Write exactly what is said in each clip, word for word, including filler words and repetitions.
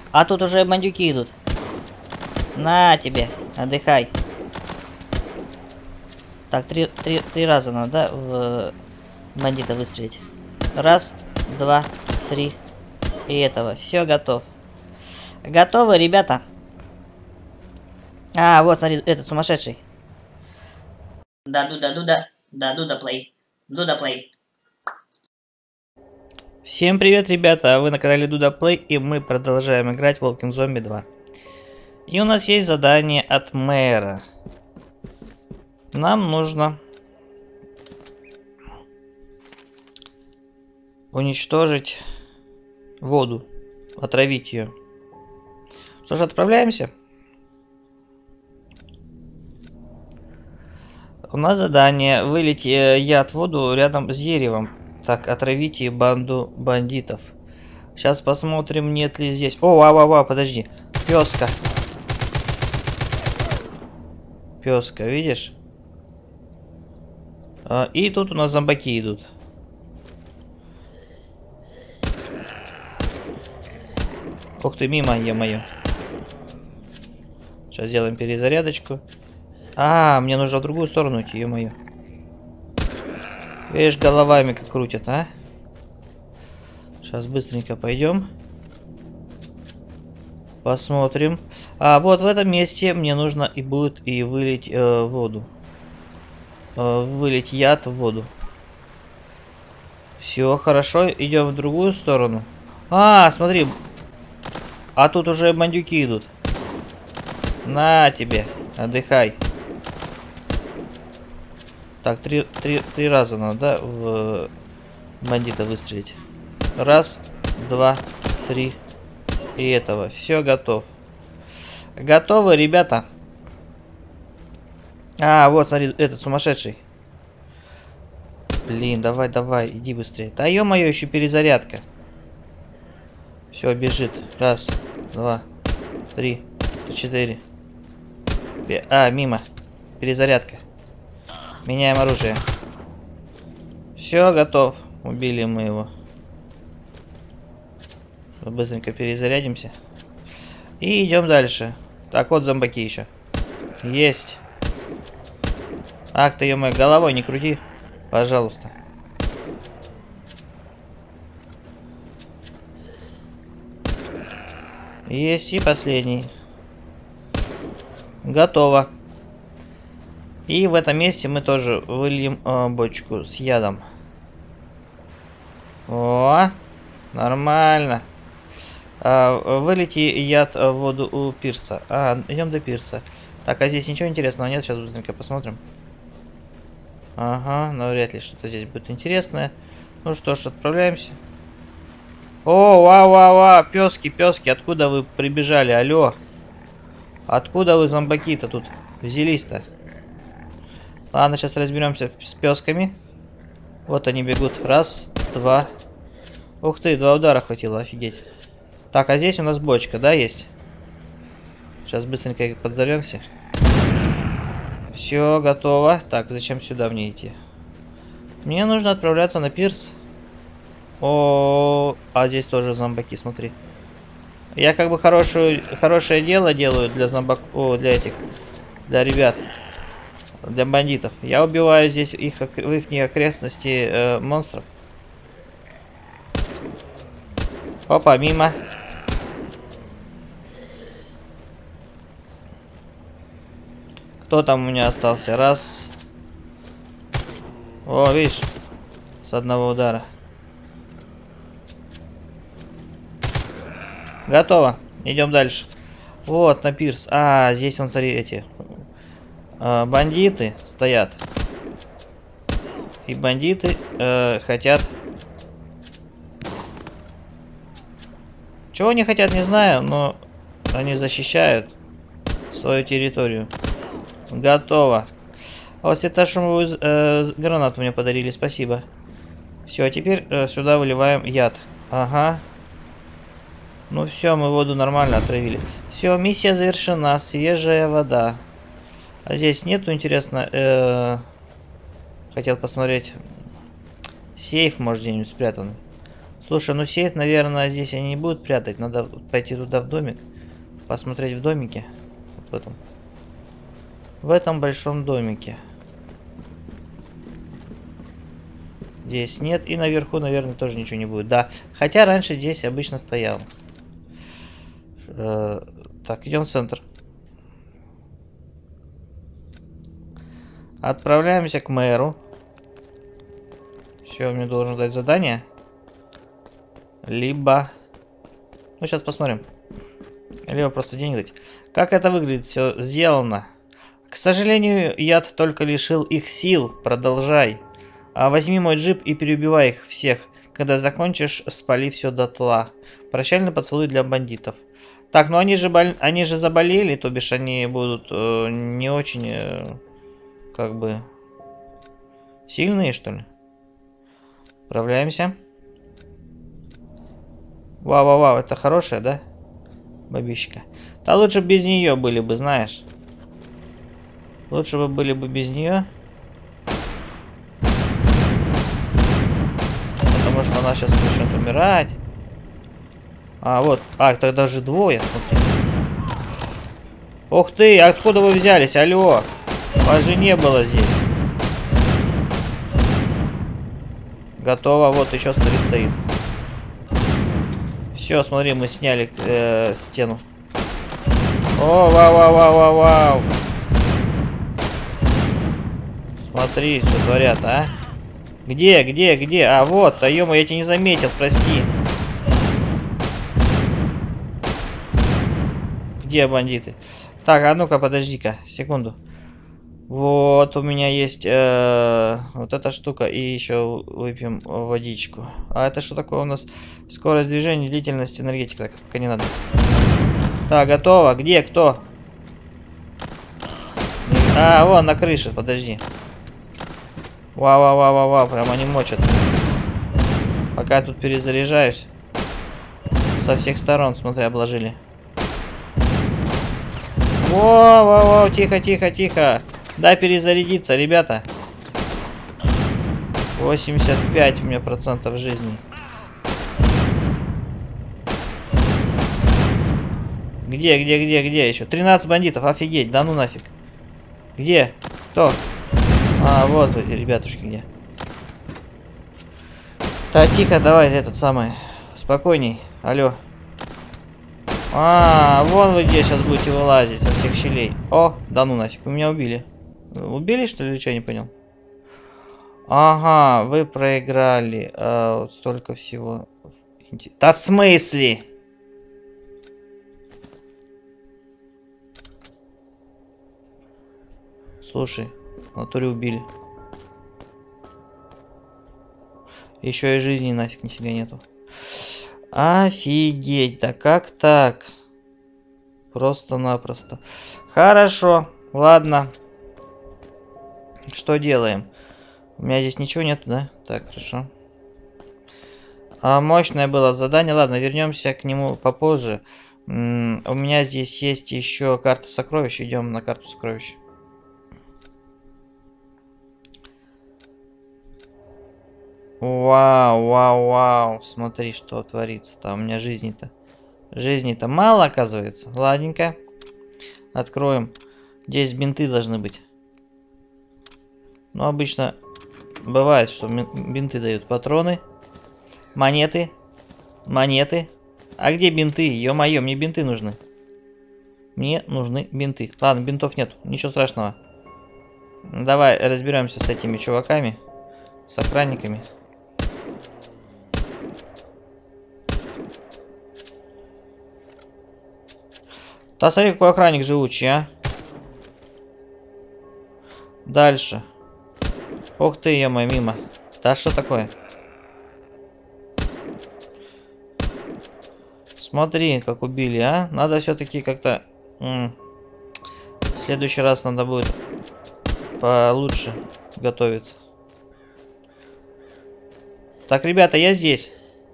А тут уже бандюки идут. На тебе, отдыхай. Так, три, три, три раза надо, да, в бандита выстрелить. Раз, два, три. И этого. Все, готов. Готовы, ребята? А, вот, смотри, этот сумасшедший. Да, Дуда, Дуда. Да, Дуда плей. Дуда плей. Всем привет, ребята! Вы на канале Дуда Плей, и мы продолжаем играть в Walking Zombie два. И у нас есть задание от мэра. Нам нужно уничтожить воду, отравить ее. Что ж, отправляемся. У нас задание вылить э, яд в воду рядом с деревом. Так, отравите банду бандитов. Сейчас посмотрим, нет ли здесь... О, ва, ва, ва, подожди. Пёска. Пёска, видишь? А, и тут у нас зомбаки идут. Ух ты, мимо, е-мое. Сейчас сделаем перезарядочку. А, мне нужно в другую сторону идти, е-мое. Видишь, головами как крутят, а? Сейчас быстренько пойдем. Посмотрим. А вот в этом месте мне нужно и будет и вылить э, воду. Э, вылить яд в воду. Все, хорошо. Идем в другую сторону. А, смотри. А тут уже бандюки идут. На тебе. Отдыхай. Так, три, три, три раза надо, да, в бандита выстрелить. Раз, два, три. И этого. Все, готов. Готовы, ребята? А, вот, смотри, этот сумасшедший. Блин, давай, давай, иди быстрее. Да ё-моё, еще перезарядка. Все, бежит. Раз, два, три, четыре. А, мимо. Перезарядка. Меняем оружие. Все, готов. Убили мы его. Быстренько перезарядимся. И идем дальше. Так, вот зомбаки еще. Есть. Ах ты, ё-моё, головой не крути. Пожалуйста. Есть, и последний. Готово. И в этом месте мы тоже выльем э, бочку с ядом. О, нормально. А, вылейте яд в воду у пирса. А, идем до пирса. Так, а здесь ничего интересного нет? Сейчас быстренько посмотрим. Ага, навряд ли что-то здесь будет интересное. Ну что ж, отправляемся. О, ва-ва-ва, пёски, пёски, откуда вы прибежали? Алло. Откуда вы, зомбаки-то, тут взялись-то? Ладно, сейчас разберемся с пёсками. Вот они бегут. Раз, два. Ух ты, два удара хватило, офигеть. Так, а здесь у нас бочка, да, есть? Сейчас быстренько подзовемся. Все, готово. Так, зачем сюда мне идти? Мне нужно отправляться на пирс. О, а здесь тоже зомбаки, смотри. Я как бы хорошую, хорошее дело делаю для зомбак... О, для этих... Для ребят. Для бандитов. Я убиваю здесь их, в их окрестности э, монстров. Опа, мимо. Кто там у меня остался? Раз. О, видишь? С одного удара. Готово. Идем дальше. Вот, на пирс. А, здесь вон, смотри, эти э, бандиты стоят. И бандиты э, хотят... Чего они хотят, не знаю, но они защищают свою территорию. Готово. Вот светошумовую э, гранату мне подарили, спасибо. Все, а теперь э, сюда выливаем яд. Ага. Ну все, мы воду нормально отравили. Все, миссия завершена. Свежая вода. А здесь нету, интересно. Э, хотел посмотреть. Сейф, может, где-нибудь спрятан. Слушай, ну сейф, наверное, здесь они не будут прятать. Надо пойти туда в домик. Посмотреть в домике. Вот в этом. В этом большом домике. Здесь нет. И наверху, наверное, тоже ничего не будет. Да. Хотя раньше здесь обычно стоял. Э, так, идем в центр. Отправляемся к мэру. Все, мне должен дать задание. Либо... Ну, сейчас посмотрим. Либо просто денег дать. Как это выглядит? Все сделано. К сожалению, яд только лишил их сил. Продолжай. А возьми мой джип и переубивай их всех. Когда закончишь, спали все дотла. Прощальный поцелуй для бандитов. Так, ну они же, бол... они же заболели, то бишь они будут э, не очень, э, как бы, сильные, что ли? Отправляемся. Вау-вау-вау, это хорошая, да? Бабищика. Да лучше без нее были бы, знаешь. Лучше бы были бы без нее. Потому что она сейчас начнет умирать. А, вот. А, тогда же двое. Смотри. Ух ты, откуда вы взялись? Алло. Вас же не было здесь. Готово. Вот еще смотри, стоит. Все, смотри, мы сняли э, стену. О, вау, вау, вау, вау, вау. Смотри, что творят, а? Где, где, где? А, вот, а ё-моё, я тебя не заметил, прости. Где бандиты? Так, а ну-ка, подожди-ка, секунду. Вот, у меня есть э, вот эта штука, и еще выпьем водичку. А это что такое у нас? Скорость движения, длительность, энергетика. Так, пока не надо. Так, готово. Где, кто? А, вон, на крыше, подожди. Вау-вау-вау-вау, прям они мочат. Пока я тут перезаряжаюсь. Со всех сторон, смотри, обложили. Воу-воу-воу, тихо-тихо-тихо. Дай перезарядиться, ребята. восемьдесят пять у меня процентов жизни. Где, где, где, где еще? тринадцать бандитов, офигеть, да ну нафиг. Где? Кто? А, вот вы, ребятушки, где. Так, тихо, давай, этот самый. Спокойней, алло. А, вон вы где сейчас будете вылазить со всех щелей. О, да ну нафиг, вы меня убили. Убили, что ли, или что, я не понял? Ага, вы проиграли. А, вот столько всего. Да в смысле? Слушай, в натуре убили. Еще и жизни нафиг нифига нету. Офигеть, да как так? Просто-напросто. Хорошо, ладно. Что делаем? У меня здесь ничего нету, да? Так, хорошо. А, мощное было задание. Ладно, вернемся к нему попозже. М-м, у меня здесь есть еще карта сокровищ. Идем на карту сокровищ. Вау, вау, вау. Смотри, что творится там. У меня жизни-то. Жизни-то мало, оказывается. Ладненько. Откроем. Здесь бинты должны быть. Ну, обычно бывает, что бинты дают. Патроны. Монеты. Монеты. А где бинты? Ё-моё, мне бинты нужны. Мне нужны бинты. Ладно, бинтов нет. Ничего страшного. Давай разберемся с этими чуваками. С охранниками. Да смотри, какой охранник живучий, а. Дальше. Ух ты, ё-моё, мимо. Да что такое? Смотри, как убили, а. Надо все-таки как-то... В следующий раз надо будет получше готовиться. Так, ребята, я здесь.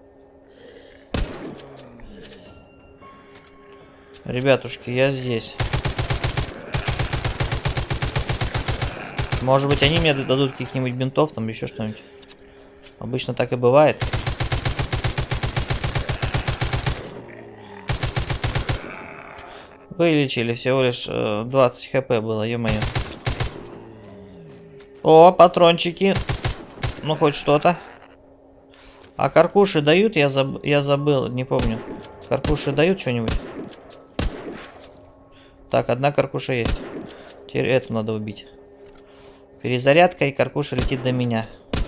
Ребятушки, я здесь. Может быть, они мне дадут каких-нибудь бинтов, там еще что-нибудь. Обычно так и бывает. Вылечили всего лишь э, двадцать хп было, ё-моё. О, патрончики. Ну, хоть что-то. А каркуши дают? Я, заб... я забыл, не помню. Каркуши дают что-нибудь? Так, одна каркуша есть. Теперь эту надо убить. Перезарядка, и каркуша летит до меня.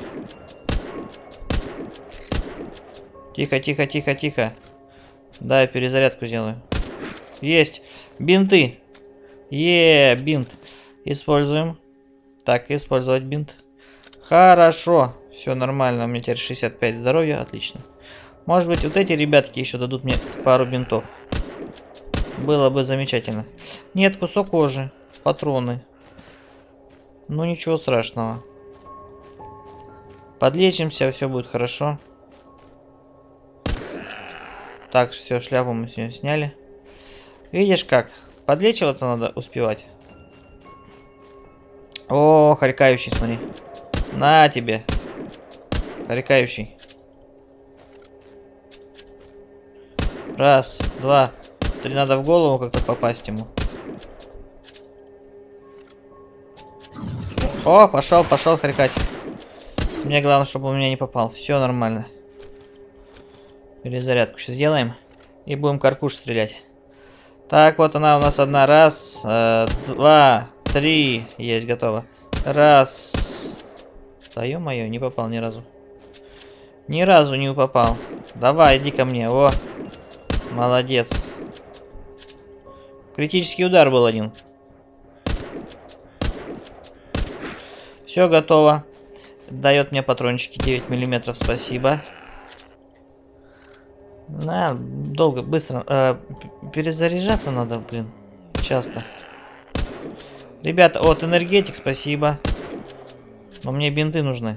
Тихо, тихо, тихо, тихо. Да, я перезарядку сделаю. Есть. Бинты. Е, бинт. Используем. Так, использовать бинт. Хорошо. Все нормально. У меня теперь шестьдесят пять здоровья. Отлично. Может быть, вот эти ребятки еще дадут мне пару бинтов. Было бы замечательно. Нет, кусок кожи. Патроны. Ну, ничего страшного. Подлечимся, все будет хорошо. Так, все, шляпу мы сегодня сняли. Видишь как? Подлечиваться надо успевать. О, харькающий, смотри. На тебе. Харькающий. Раз, два, три. Надо в голову как-то попасть ему. О, пошел, пошел харькать. Мне главное, чтобы он меня не попал. Все нормально. Перезарядку сейчас сделаем. И будем каркуш стрелять. Так, вот она у нас одна. Раз, э, два, три. Есть, готово. Раз. Да ё-моё, не попал ни разу. Ни разу не попал. Давай, иди ко мне. О, молодец. Критический удар был один. Все готово. Дает мне патрончики девять миллиметров, спасибо. На, долго, быстро. Э, перезаряжаться надо, блин. Часто. Ребята, вот энергетик, спасибо. Но мне бинты нужны.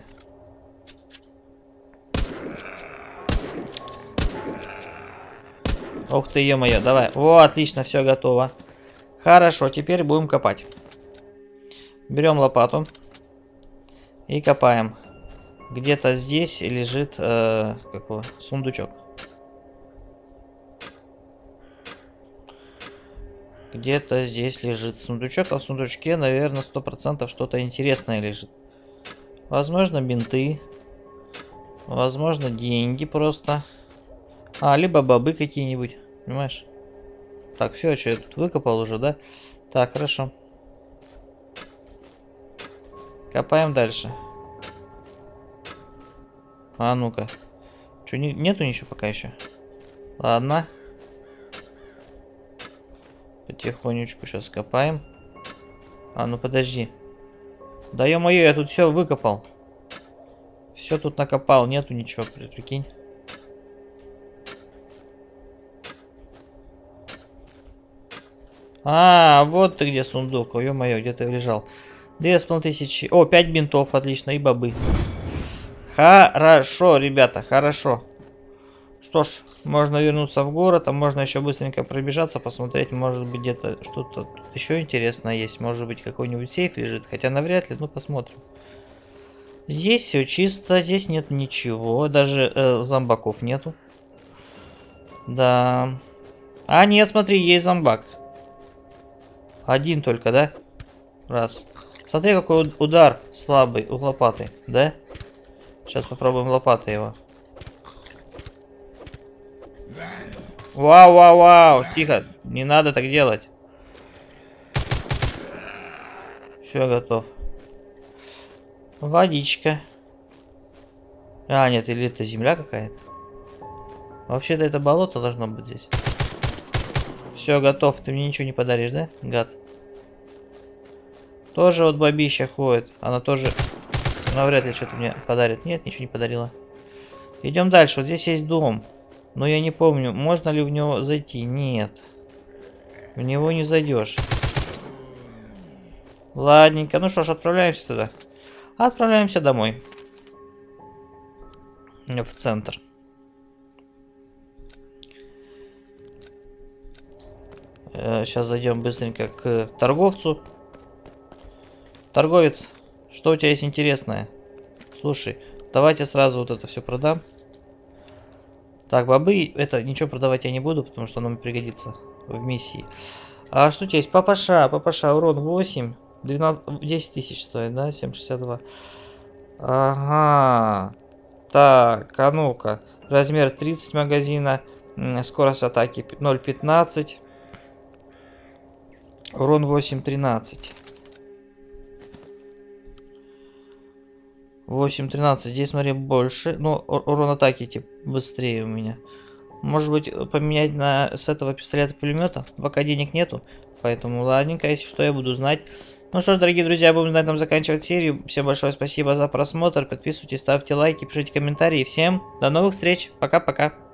Ух ты, ё-моё, давай. О, отлично, все готово. Хорошо, теперь будем копать. Берем лопату. И копаем. Где-то здесь лежит э, какого? Сундучок. Где-то здесь лежит сундучок, а в сундучке, наверное, сто процентов что-то интересное лежит. Возможно, бинты. Возможно, деньги просто. А, либо бобы какие-нибудь. Понимаешь? Так, все, что я тут выкопал уже, да? Так, хорошо. Копаем дальше. А ну-ка. Что, не, нету ничего пока еще? Ладно. Потихонечку сейчас копаем. А ну подожди. Да ё-моё, я тут все выкопал. Все тут накопал, нету ничего, прикинь. А, вот ты где сундук. Ой, ё-моё, где ты лежал? Две с половиной тысячи. О, пять бинтов, отлично, и бобы. Хорошо, ребята, хорошо. Что ж, можно вернуться в город, а можно еще быстренько пробежаться, посмотреть, может быть, где-то что-то еще интересное есть. Может быть, какой-нибудь сейф лежит, хотя навряд ли, ну посмотрим. Здесь все чисто, здесь нет ничего, даже э, зомбаков нету. Да. А, нет, смотри, есть зомбак. Один только, да? Раз. Смотри, какой удар слабый у лопаты, да? Сейчас попробуем лопатой его. Вау, вау, вау. Тихо, не надо так делать. Все, готов. Водичка. А, нет, или это земля какая-то. Вообще-то это болото должно быть здесь. Все, готов. Ты мне ничего не подаришь, да, гад? Тоже вот бабища ходит. Она тоже навряд ли что-то мне подарит. Нет, ничего не подарила. Идем дальше. Вот здесь есть дом. Но я не помню, можно ли в него зайти. Нет. В него не зайдешь. Ладненько. Ну что ж, отправляемся туда. Отправляемся домой. В центр. Сейчас зайдем быстренько к торговцу. Торговец, что у тебя есть интересное? Слушай, давайте сразу вот это все продам. Так, бобы, это ничего продавать я не буду, потому что оно мне пригодится в миссии. А что у тебя есть? Папаша, папаша, урон восемь. двенадцать, десять тысяч стоит, да? семь шестьдесят два. Ага. Так, а ну-ка. Размер тридцать магазина. Скорость атаки ноль пятнадцать. Урон восемь тринадцать. восемь тринадцать. Здесь, смотри, больше. Ну, урон атаки типа быстрее у меня. Может быть, поменять на с этого пистолета-пулемета? Пока денег нету. Поэтому ладненько, если что, я буду знать. Ну что ж, дорогие друзья, будем на этом заканчивать серию. Всем большое спасибо за просмотр. Подписывайтесь, ставьте лайки, пишите комментарии. Всем до новых встреч. Пока-пока.